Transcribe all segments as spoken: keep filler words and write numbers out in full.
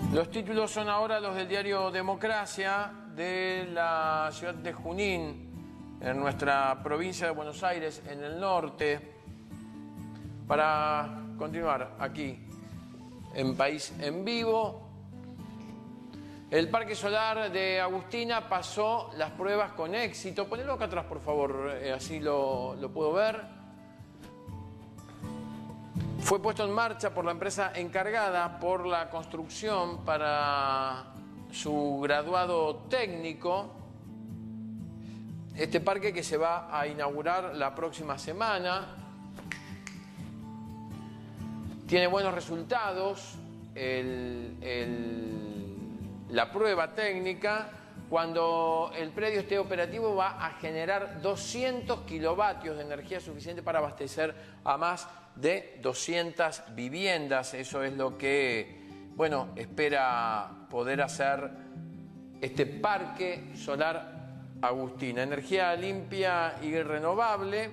Los títulos son ahora los del diario Democracia de la ciudad de Junín, en nuestra provincia de Buenos Aires, en el norte. Para continuar aquí, en País en Vivo, el Parque Solar de Agustina pasó las pruebas con éxito. Ponelo acá atrás, por favor, eh, así lo, lo puedo ver. Fue puesto en marcha por la empresa encargada por la construcción para su graduado técnico. Este parque que se va a inaugurar la próxima semana. Tiene buenos resultados el, el, la prueba técnica. Cuando el predio esté operativo va a generar doscientos kilovatios de energía suficiente para abastecer a más de doscientas viviendas. Eso es lo que, bueno, espera poder hacer este Parque Solar Agustina. Energía limpia y renovable.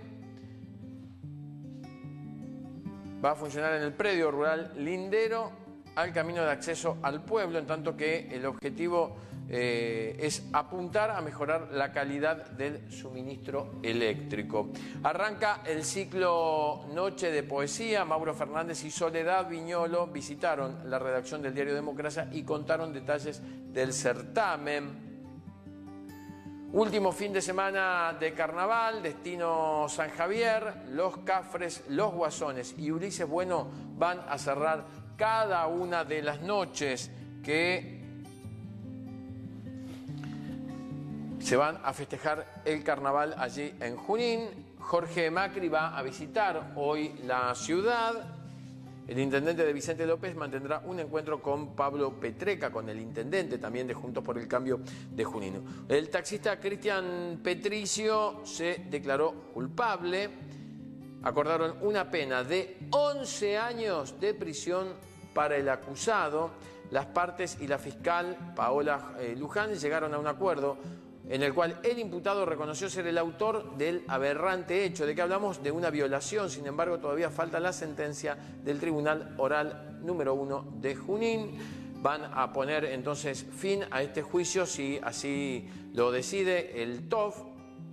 Va a funcionar en el predio rural lindero al camino de acceso al pueblo, en tanto que el objetivo eh, es apuntar a mejorar la calidad del suministro eléctrico. Arranca el ciclo Noche de Poesía. Mauro Fernández y Soledad Viñolo visitaron la redacción del diario Democracia y contaron detalles del certamen. Último fin de semana de carnaval, destino San Javier, Los Cafres, Los Guasones y Ulises Bueno van a cerrar cada una de las noches que se van a festejar el carnaval allí en Junín. Jorge Macri va a visitar hoy la ciudad. El intendente de Vicente López mantendrá un encuentro con Pablo Petreca, con el intendente también de Juntos por el Cambio de Junín. El taxista Cristian Petricio se declaró culpable. Acordaron una pena de once años de prisión para el acusado. Las partes y la fiscal Paola eh, Luján llegaron a un acuerdo en el cual el imputado reconoció ser el autor del aberrante hecho. ¿De qué hablamos? De una violación. Sin embargo, todavía falta la sentencia del Tribunal Oral número uno de Junín. Van a poner entonces fin a este juicio si así lo decide el T O F.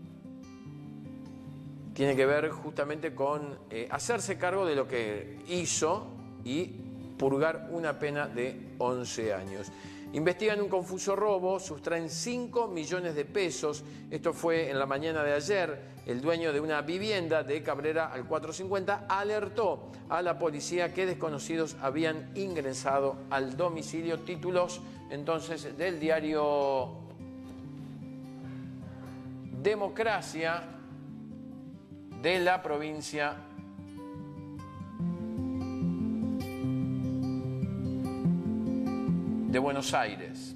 Tiene que ver justamente con eh, hacerse cargo de lo que hizo y purgar una pena de once años. Investigan un confuso robo, sustraen cinco millones de pesos. Esto fue en la mañana de ayer. El dueño de una vivienda de Cabrera al cuatrocientos cincuenta alertó a la policía que desconocidos habían ingresado al domicilio. Títulos entonces del diario Democracia de la provincia de Buenos Aires.